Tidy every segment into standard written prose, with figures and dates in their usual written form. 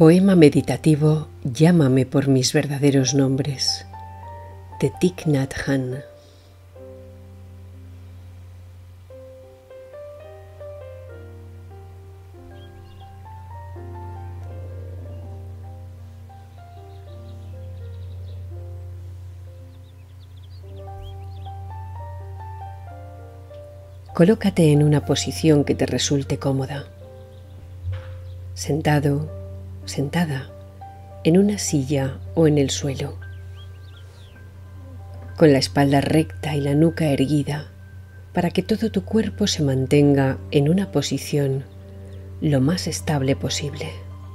Poema meditativo Llámame por mis verdaderos nombres, de Thich Nhat Hanh. Colócate en una posición que te resulte cómoda. Sentado, sentada, en una silla o en el suelo. Con la espalda recta y la nuca erguida para que todo tu cuerpo se mantenga en una posición lo más estable posible.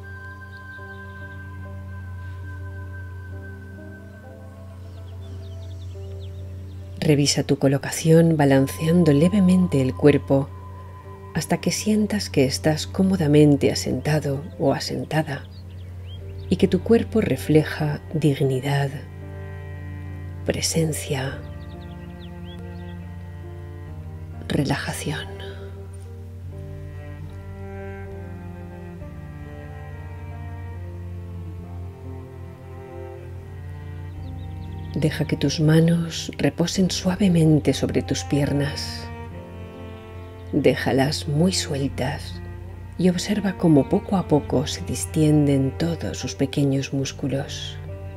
Revisa tu colocación balanceando levemente el cuerpo hasta que sientas que estás cómodamente asentado o asentada y que tu cuerpo refleja dignidad, presencia, relajación. Deja que tus manos reposen suavemente sobre tus piernas. Déjalas muy sueltas y observa cómo poco a poco se distienden todos sus pequeños músculos.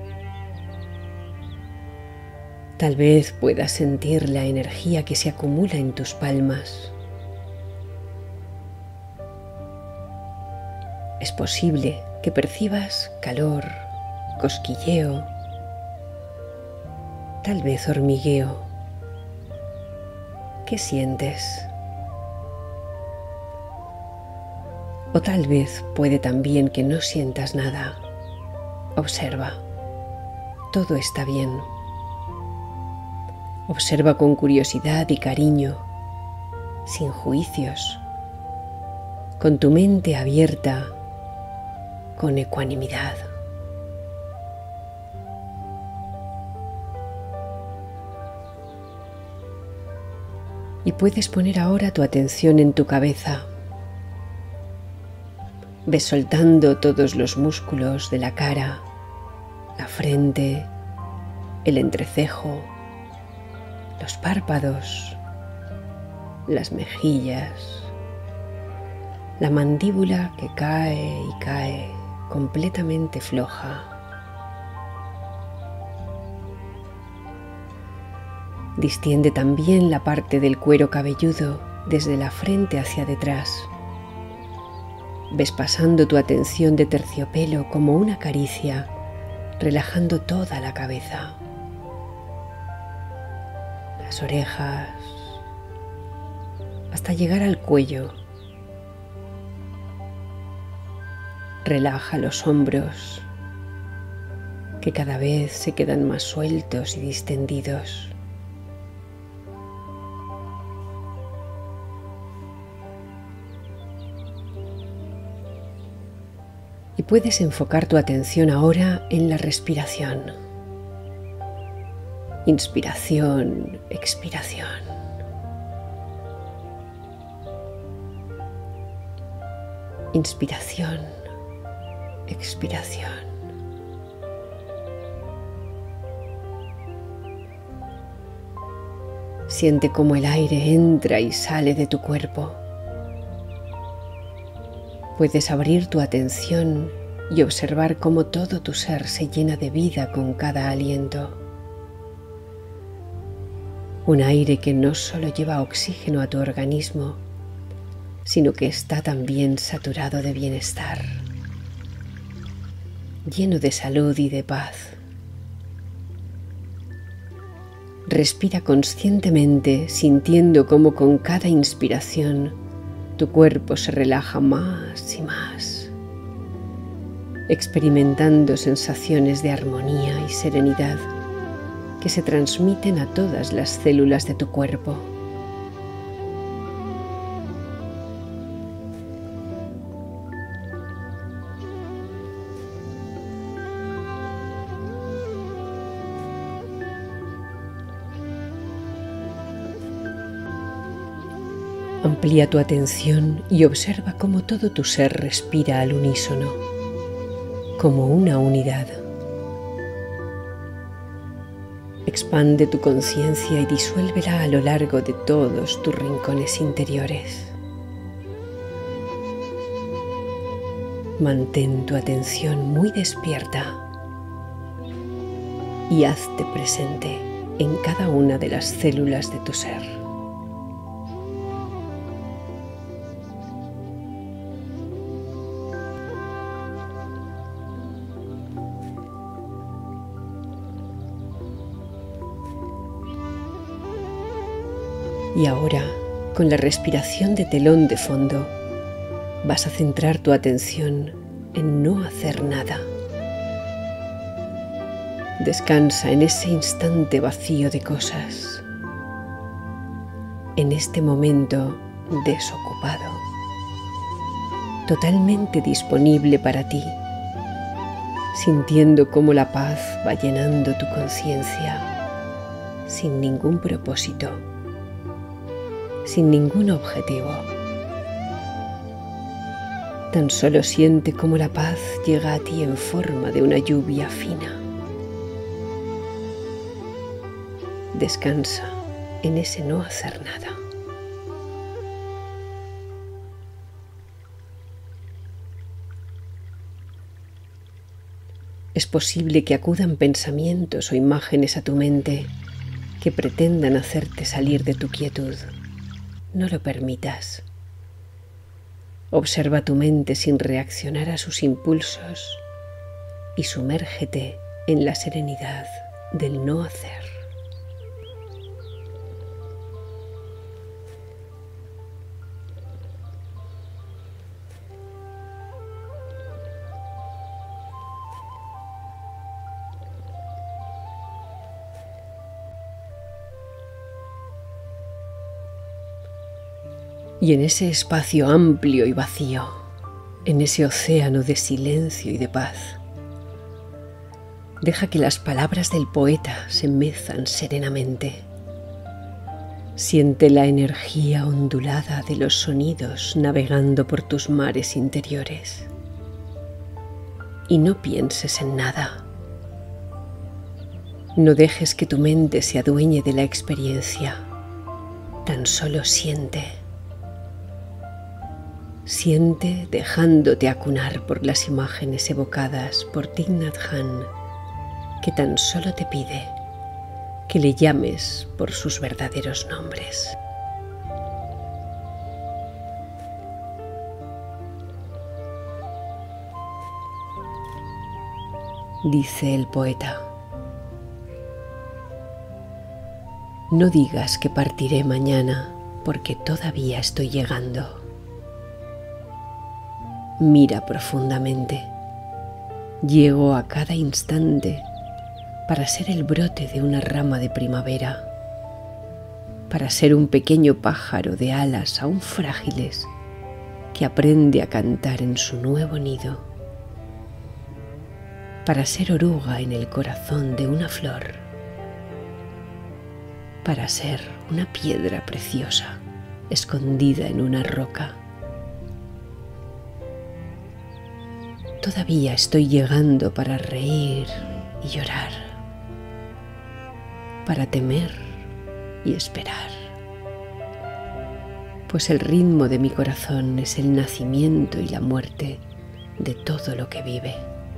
Tal vez puedas sentir la energía que se acumula en tus palmas. Es posible que percibas calor, cosquilleo, tal vez hormigueo. ¿Qué sientes? O tal vez puede también que no sientas nada. Observa. Todo está bien. Observa con curiosidad y cariño, sin juicios, con tu mente abierta, con ecuanimidad. Y puedes poner ahora tu atención en tu cabeza. Ves soltando todos los músculos de la cara, la frente, el entrecejo, los párpados, las mejillas, la mandíbula que cae y cae completamente floja. Distiende también la parte del cuero cabelludo desde la frente hacia detrás. Ves pasando tu atención de terciopelo como una caricia, relajando toda la cabeza. Las orejas, hasta llegar al cuello. Relaja los hombros, que cada vez se quedan más sueltos y distendidos. Y puedes enfocar tu atención ahora en la respiración. Inspiración, expiración. Inspiración, expiración. Siente cómo el aire entra y sale de tu cuerpo. Puedes abrir tu atención y observar cómo todo tu ser se llena de vida con cada aliento. Un aire que no solo lleva oxígeno a tu organismo, sino que está también saturado de bienestar, lleno de salud y de paz. Respira conscientemente, sintiendo cómo con cada inspiración tu cuerpo se relaja más y más, experimentando sensaciones de armonía y serenidad que se transmiten a todas las células de tu cuerpo. Amplía tu atención y observa cómo todo tu ser respira al unísono. como una unidad. Expande tu conciencia y disuélvela a lo largo de todos tus rincones interiores. Mantén tu atención muy despierta y hazte presente en cada una de las células de tu ser. Y ahora, con la respiración de telón de fondo, vas a centrar tu atención en no hacer nada. Descansa en ese instante vacío de cosas, en este momento desocupado, totalmente disponible para ti, sintiendo cómo la paz va llenando tu conciencia, sin ningún propósito, sin ningún objetivo. Tan solo siente cómo la paz llega a ti en forma de una lluvia fina. Descansa en ese no hacer nada. Es posible que acudan pensamientos o imágenes a tu mente que pretendan hacerte salir de tu quietud. No lo permitas. Observa tu mente sin reaccionar a sus impulsos y sumérgete en la serenidad del no hacer. Y en ese espacio amplio y vacío, en ese océano de silencio y de paz, deja que las palabras del poeta se mezan serenamente. Siente la energía ondulada de los sonidos navegando por tus mares interiores. Y no pienses en nada. No dejes que tu mente se adueñe de la experiencia. Tan solo siente. Siente dejándote acunar por las imágenes evocadas por Thich Nhat Hanh, que tan solo te pide que le llames por sus verdaderos nombres. Dice el poeta: no digas que partiré mañana, porque todavía estoy llegando. Mira profundamente. Llego a cada instante para ser el brote de una rama de primavera, para ser un pequeño pájaro de alas aún frágiles que aprende a cantar en su nuevo nido, para ser oruga en el corazón de una flor, para ser una piedra preciosa escondida en una roca. Todavía estoy llegando para reír y llorar, para temer y esperar, pues el ritmo de mi corazón es el nacimiento y la muerte de todo lo que vive.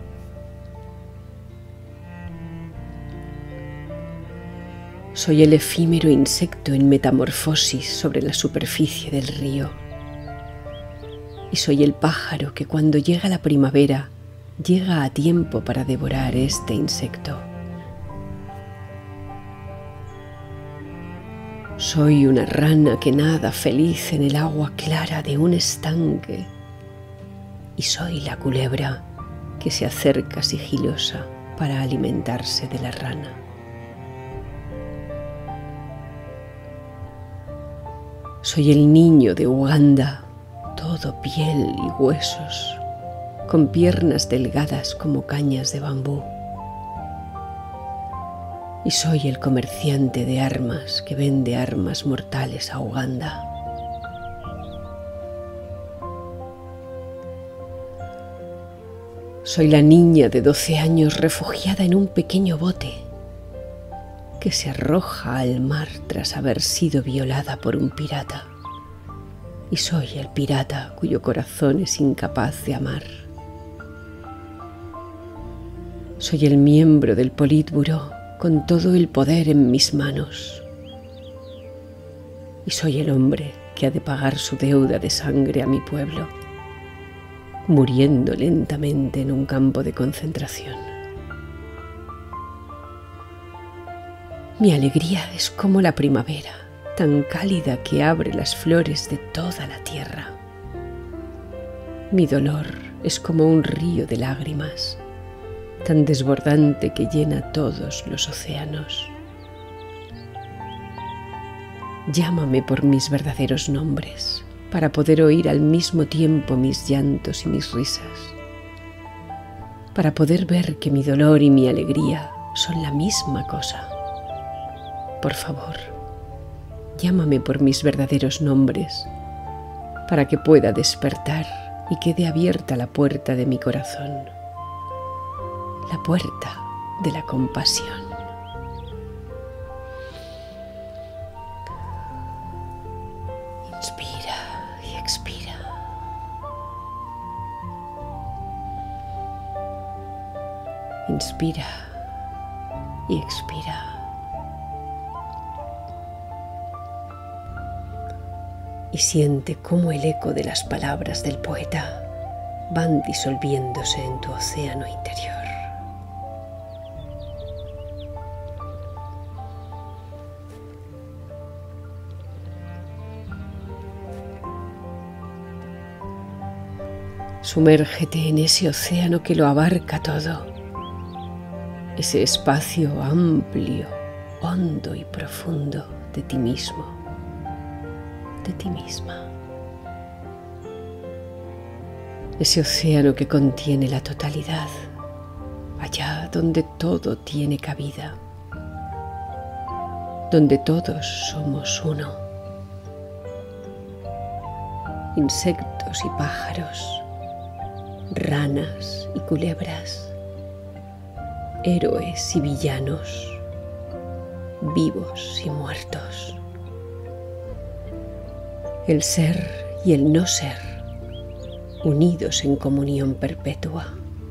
Soy el efímero insecto en metamorfosis sobre la superficie del río. Y soy el pájaro que cuando llega la primavera llega a tiempo para devorar este insecto. Soy una rana que nada feliz en el agua clara de un estanque. Y soy la culebra que se acerca sigilosa para alimentarse de la rana. Soy el niño de Uganda, todo piel y huesos, con piernas delgadas como cañas de bambú. Y soy el comerciante de armas que vende armas mortales a Uganda. Soy la niña de 12 años refugiada en un pequeño bote que se arroja al mar tras haber sido violada por un pirata. Y soy el pirata cuyo corazón es incapaz de amar. Soy el miembro del Politburó con todo el poder en mis manos. Y soy el hombre que ha de pagar su deuda de sangre a mi pueblo, muriendo lentamente en un campo de concentración. Mi alegría es como la primavera, tan cálida que abre las flores de toda la tierra. Mi dolor es como un río de lágrimas, tan desbordante que llena todos los océanos. Llámame por mis verdaderos nombres, para poder oír al mismo tiempo mis llantos y mis risas, para poder ver que mi dolor y mi alegría son la misma cosa. Por favor, llámame por mis verdaderos nombres, para que pueda despertar y quede abierta la puerta de mi corazón, la puerta de la compasión. Inspira y expira. Inspira y expira. Y siente cómo el eco de las palabras del poeta van disolviéndose en tu océano interior. Sumérgete en ese océano que lo abarca todo, ese espacio amplio, hondo y profundo de ti mismo, de ti misma. Ese océano que contiene la totalidad, allá donde todo tiene cabida, donde todos somos uno. Insectos y pájaros, ranas y culebras, héroes y villanos, vivos y muertos. El ser y el no ser, unidos en comunión perpetua.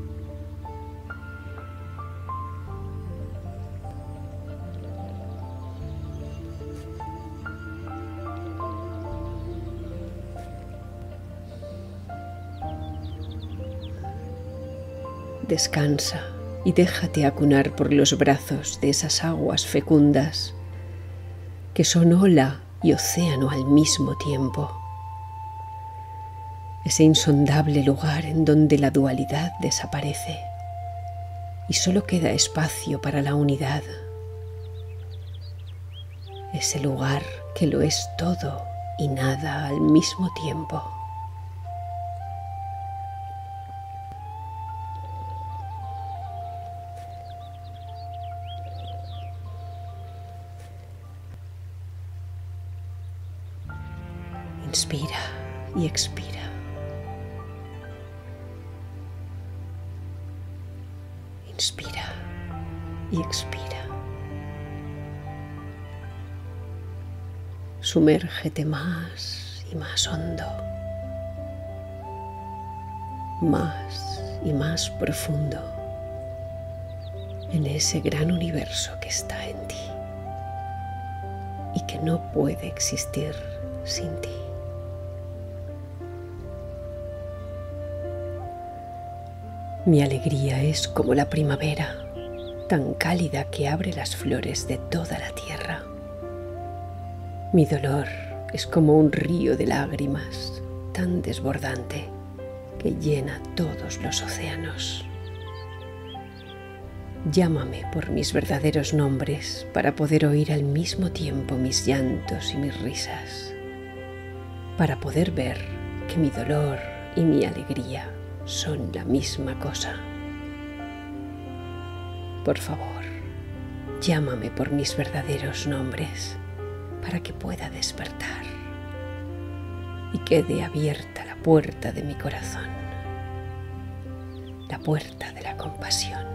Descansa y déjate acunar por los brazos de esas aguas fecundas que son ola y océano al mismo tiempo. Ese insondable lugar en donde la dualidad desaparece y solo queda espacio para la unidad. Ese lugar que lo es todo y nada al mismo tiempo. Inspira y expira. Inspira y expira. Sumérgete más y más hondo, más y más profundo en ese gran universo que está en ti y que no puede existir sin ti. Mi alegría es como la primavera, tan cálida que abre las flores de toda la tierra. Mi dolor es como un río de lágrimas, tan desbordante que llena todos los océanos. Llámame por mis verdaderos nombres para poder oír al mismo tiempo mis llantos y mis risas, para poder ver que mi dolor y mi alegría son la misma cosa. Por favor, llámame por mis verdaderos nombres para que pueda despertar y quede abierta la puerta de mi corazón, la puerta de la compasión.